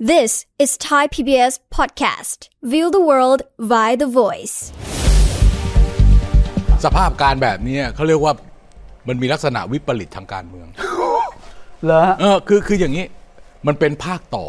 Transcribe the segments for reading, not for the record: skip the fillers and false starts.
This is Thai PBS podcast. View the world via the voice. สภาพการแบบนี้เขาเรียกว่ามันมีลักษณะวิปริตทางการเมืองเหรอคืออย่างนี้มันเป็นภาคต่อ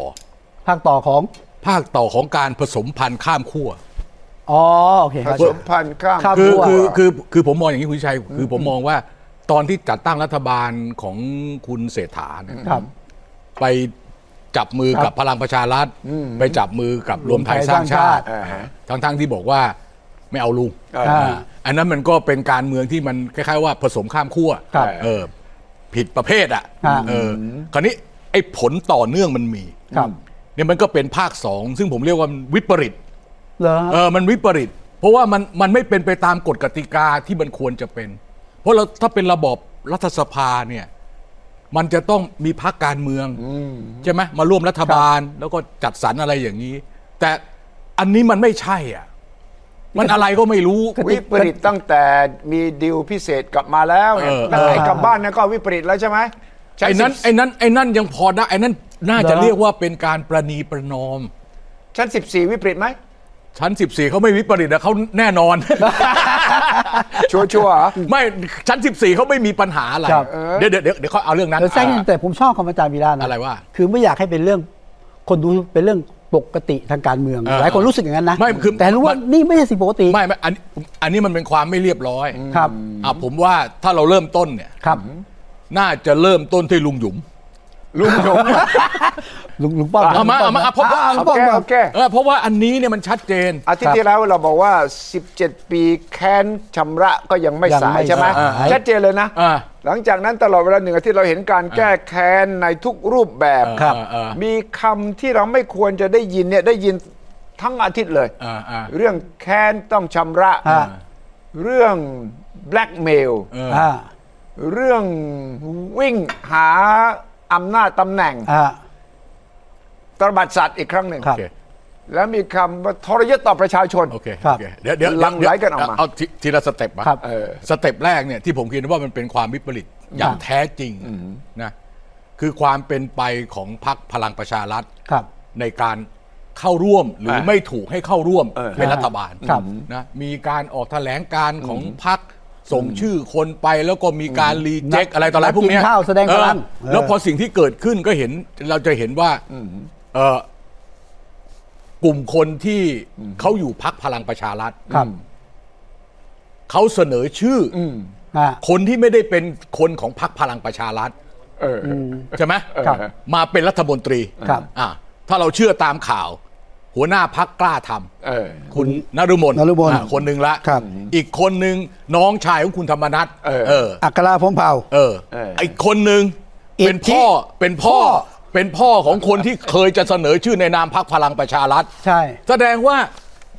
ของการผสมพันธุ์ข้ามขั้วอ๋อโอเคผสมพันธุ์ข้ามขั้วคือผมมองอย่างนี้คุณชัยคือผมมองว่าตอนที่จัดตั้งรัฐบาลของคุณเศรษฐาเนี่ยไปจับมือกับพลังประชารัฐไปจับมือกับรวมไทยสร้างชาติทั้งที่บอกว่าไม่เอาลุงอันนั้นมันก็เป็นการเมืองที่มันคล้ายๆว่าผสมข้ามขั้วผิดประเภทคราวนี้ไอ้ผลต่อเนื่องมันมีเนี่ยมันก็เป็นภาคสองซึ่งผมเรียกว่าวิปริตมันวิปริตเพราะว่ามันไม่เป็นไปตามกฎกติกาที่มันควรจะเป็นเพราะถ้าเป็นระบอบรัฐสภาเนี่ยมันจะต้องมีพรรคการเมืองใช่ไหมมาร่วมรัฐบาลแล้วก็จัดสรรอะไรอย่างนี้แต่อันนี้มันไม่ใช่มันอะไรก็ไม่รู้วิปริตตั้งแต่มีดีลพิเศษกลับมาแล้วไอ้กลับบ้านนั่นก็วิปริตแล้วใช่ไหมไอ้นั่นยังพอได้ไอ้นั่นน่าจะเรียกว่าเป็นการประนีประนอมชั้น14วิปริตไหมชั้น14เขาไม่วิปริตนะเขาแน่นอนชัวร์ไม่ชั้น14เขาไม่มีปัญหาอะไรเดี๋ยวเขาเอาเรื่องนั้นแต่ผมชอบคำอาจารย์วีระนะอะไรว่าคือไม่อยากให้เป็นเรื่องคนดูเป็นเรื่องปกติทางการเมืองหลายคนรู้สึกอย่างนั้นนะแต่รู้ว่านี่ไม่ใช่สิ่งปกติไม่อันนี้มันเป็นความไม่เรียบร้อยครับผมว่าถ้าเราเริ่มต้นเนี่ยน่าจะเริ่มต้นที่ลุงหยุมลุงป้อมมาเพราะว่าอันนี้เนี่ยมันชัดเจนอาทิตย์ที่แล้วเราบอกว่า17ปีแค้นชำระก็ยังไม่สายใช่ไหมชัดเจนเลยนะหลังจากนั้นตลอดเวลา1 อาทิตย์เราเห็นการแก้แค้นในทุกรูปแบบมีคำที่เราไม่ควรจะได้ยินเนี่ยได้ยินทั้งอาทิตย์เลยเรื่องแค้นต้องชำระเรื่อง blackmail เรื่องวิ่งหาอำนาจตำแหน่งตระบัดสัตว์อีกครั้งหนึ่งแล้วมีคำว่าทรยศต่อประชาชนเดี๋ยวลังไหลกันออกมาเอาทีละสเต็ปมาสเต็ปแรกเนี่ยที่ผมคิดว่ามันเป็นความวิปริตอย่างแท้จริงนะคือความเป็นไปของพรรคพลังประชารัฐในการเข้าร่วมหรือไม่ถูกให้เข้าร่วมเป็นรัฐบาลนะมีการออกแถลงการของพรรคส่งชื่อคนไปแล้วก็มีการรีเจ็คอะไรต่ออะไรพวกนี้แสดงพลังแล้วพอสิ่งที่เกิดขึ้นก็เราจะเห็นว่ากลุ่มคนที่เขาอยู่พรรคพลังประชารัฐเขาเสนอชื่อคนที่ไม่ได้เป็นคนของพรรคพลังประชารัฐใช่ไหมมาเป็นรัฐมนตรีถ้าเราเชื่อตามข่าวหัวหน้าพรรคกล้าทำคุณนฤมลคนหนึ่งละอีกคนหนึ่งน้องชายของคุณธรรมนัสอัคราพรหมเผ่าอีกคนหนึ่งเป็นพ่อของคนที่เคยจะเสนอชื่อในนามพรรคพลังประชารัฐใช่แสดงว่า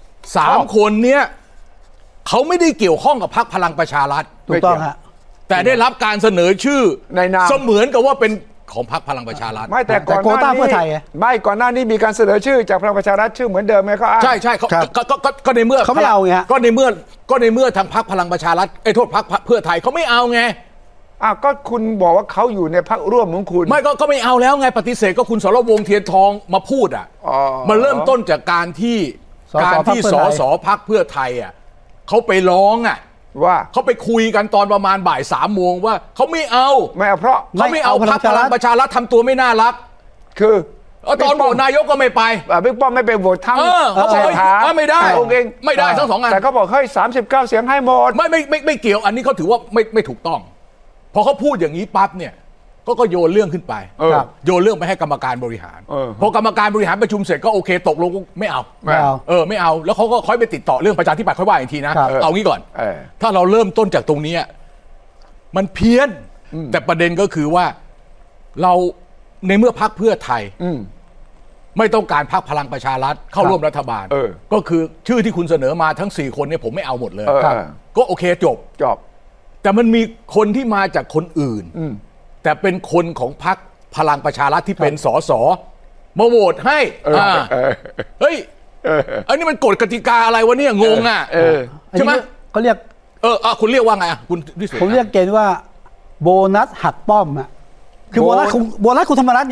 3 คนเนี้ยเขาไม่ได้เกี่ยวข้องกับพรรคพลังประชารัฐถูกต้องฮะแต่ได้รับการเสนอชื่อในนามเสมือนกับว่าเป็นของพรรคพลังประชารัฐไม่แต่ก่อนหน้านี้ไม่ก่อนหน้านี้มีการเสนอชื่อจากพลังประชารัฐชื่อเหมือนเดิมไหมก็ใช่ก็ในเมื่อเขาไม่เอาไงก็ในเมื่อทางพรรคพลังประชารัฐโทษพรรคเพื่อไทยเขาไม่เอาไงก็คุณบอกว่าเขาอยู่ในพรรคร่วมของคุณไม่ก็ไม่เอาแล้วไงปฏิเสธก็คุณสรวงศ์เทียนทองมาพูดมันเริ่มต้นจากการที่สสพรรคเพื่อไทยเขาไปร้องว่าเขาไปคุยกันตอนประมาณบ่าย3 โมงว่าเขาไม่เอาเพราะเขาไม่เอาพรรคพลังประชารัฐทำตัวไม่น่ารักคือตอนโหวตนายกก็ไม่ไปบิ๊กป้อมไม่ไปโหวตทั้งเขาบอกไม่ได้ไม่ได้ทั้ง2 อันแต่เขาบอกให้39 เสียงให้หมดไม่เกี่ยวอันนี้เขาถือว่าไม่ถูกต้องพอเขาพูดอย่างนี้ปั๊บเนี่ยก็โยนเรื่องขึ้นไปโยนเรื่องไปให้กรรมการบริหารพอกรรมการบริหารประชุมเสร็จก็โอเคตกลงไม่เอาไม่เอาแล้วเขาก็ค่อยไปติดต่อเรื่องประชาธิปัตย์ค่อยว่าอีกทีนะเอางี้ก่อนถ้าเราเริ่มต้นจากตรงนี้มันเพี้ยนแต่ประเด็นก็คือว่าเราในเมื่อพรรคเพื่อไทยไม่ต้องการพรรคพลังประชารัฐเข้าร่วมรัฐบาลก็คือชื่อที่คุณเสนอมาทั้ง4 คนเนี่ยผมไม่เอาหมดเลยก็โอเคจบแต่มันมีคนที่มาจากคนอื่นแต่เป็นคนของพรรคพลังประชารัฐที่เป็นสสมาโหวตให้เฮ้ยอันนี้มันกฎกติกาอะไรวะเนี่ยงงใช่ไหมเขาเรียกคุณเรียกว่าไงคุณที่สุดผมเรียกเกณฑ์ว่าโบนัสหักป้อมคือโบนัสคุณธรรมนัสไง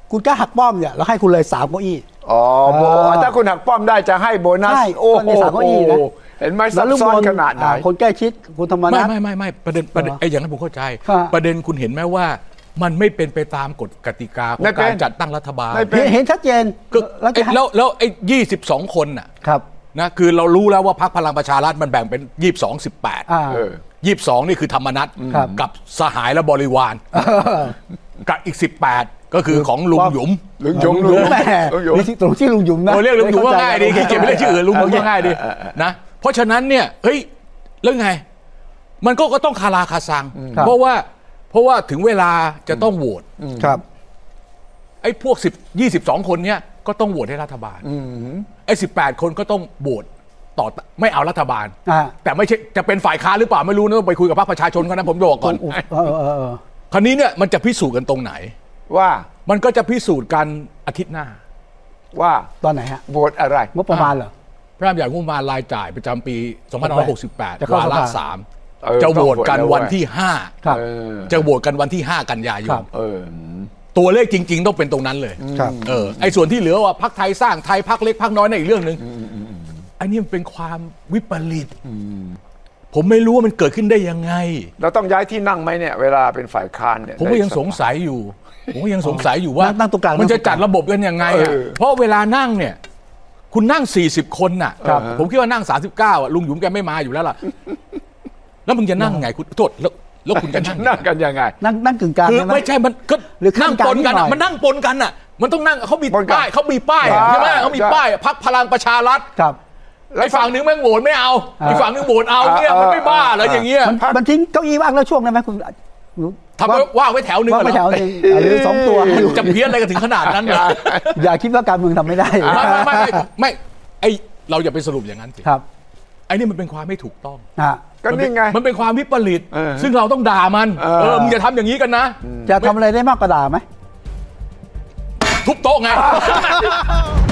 คุณกล้าหักป้อมเนี่ยเราให้คุณเลย3 เก้าอี้อ๋อถ้าคุณหักป้อมได้จะให้โบนัสโอ้โห3 เก้าอี้นะเห็นไหมซับซ้อนขนาดไหนคนใกล้ชิดคุณธรรมนัสไม่ประเด็นไอ้อย่างนั้นผมเข้าใจประเด็นคุณเห็นไหมว่ามันไม่เป็นไปตามกฎกติกาของการจัดตั้งรัฐบาลเห็นชัดเจนแล้วไอ้22 คนน่ะนะคือเรารู้แล้วว่าพรรคพลังประชารัฐมันแบ่งเป็น22 18 22นี่คือธรรมนัสกับสหายและบริวารกับอีก18ก็คือของลุงหยุมแม่ตรงที่ลุงหยุมนะเรียกลุงหยุมว่าง่ายดีเก็บไม่ได้ชื่ออื่นลุงหยุมว่าง่ายดีนะเพราะฉะนั้นเนี่ยเฮ้ยเรื่องไงมันก็ต้องคาราคาซังเพราะว่าถึงเวลาจะต้องโหวตไอ้พวก22 คนเนี้ยก็ต้องโหวตให้รัฐบาลไอ้18 คนก็ต้องโหวตต่อไม่เอารัฐบาลแต่ไม่ใช่จะเป็นฝ่ายค้านหรือเปล่าไม่รู้นะต้องไปคุยกับพรรคประชาชนกันนะผมบอกก่อนคราวนี้เนี่ยมันจะพิสูจน์กันตรงไหนว่ามันก็จะพิสูจน์กันอาทิตย์หน้าว่าตอนไหนฮะโหวตอะไรงบประมาณเหรอพระราชบัญญัติงบประมาณรายจ่ายประจำปี2568วาระ3จะโหวตกันวันที่5จะโหวตกันวันที่5 กันยายนตัวเลขจริงๆต้องเป็นตรงนั้นเลยไอ้ส่วนที่เหลือว่าพรรคไทยสร้างไทยพรรคเล็กพรรคน้อยในอีกเรื่องนึงอันนี้มันเป็นความวิปริตผมไม่รู้ว่ามันเกิดขึ้นได้ยังไงเราต้องย้ายที่นั่งไหมเนี่ยเวลาเป็นฝ่ายค้านเนี่ยผมก็ยังสงสัยอยู่ว่ามันจะจัดระบบกันยังไงอ่ะเพราะเวลานั่งเนี่ยคุณนั่ง40 คนน่ะผมคิดว่านั่ง39อ่ะลุงหยุมแกไม่มาอยู่แล้วล่ะแล้วมึงจะนั่งไงคุณโทษแล้วคุณจะนั่งกันยังไงนั่งกึ่งกลางคือไม่ใช่มันก็นั่งปนกันมันนั่งปนกันอ่ะมันต้องนั่งเขามีป้ายใช่ไหมเขามีป้ายพรรคพลังประชารัฐไอ้ฝั่งนึงแม่งโหวตไม่เอาอีกฝั่งนึงโหวตเอาเนี่ยมันไม่บ้าเหรออย่างเงี้ยมันทิ้งเก้าอี้ว่างแล้วช่วงนั้นไหมคุณทำไว้ว่างไว้แถวนึงว่างไว้แถวนึงหรือ2 ตัวจะเพี้ยนอะไรกันถึงขนาดนั้นอย่าคิดว่าการเมืองทำไม่ได้ไม่ไอเราอย่าไปสรุปอย่างนั้นสิครับไอ้นี่มันเป็นความไม่ถูกต้องก็นี่ไงมันเป็นความวิปริตซึ่งเราต้องด่ามันมึงอย่าทำอย่างนี้กันนะจะทำอะไรได้มากกว่าด่าไหมทุบโต๊ะไง